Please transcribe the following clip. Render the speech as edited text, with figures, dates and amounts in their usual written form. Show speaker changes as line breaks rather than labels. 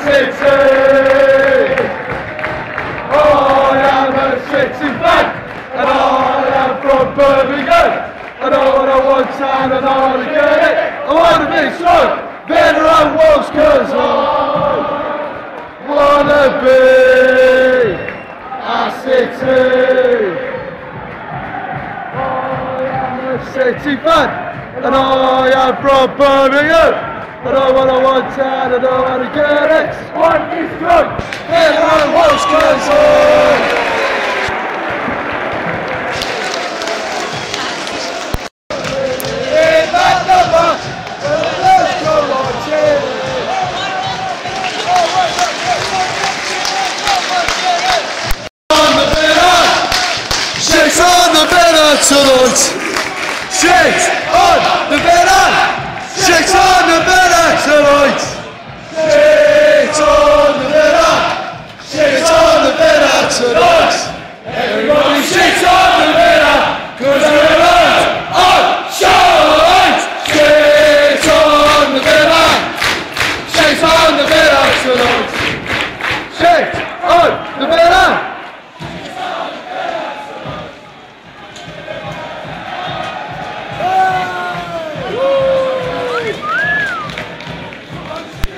city. I am a city fan, and I am from Birmingham. I know what I want and I know how to get it. I want to be strong, better than once, cause I wanna be a city. I am a city fan, and I am from Birmingham. I know what I want and I know how to get it. One is good, better than once, cause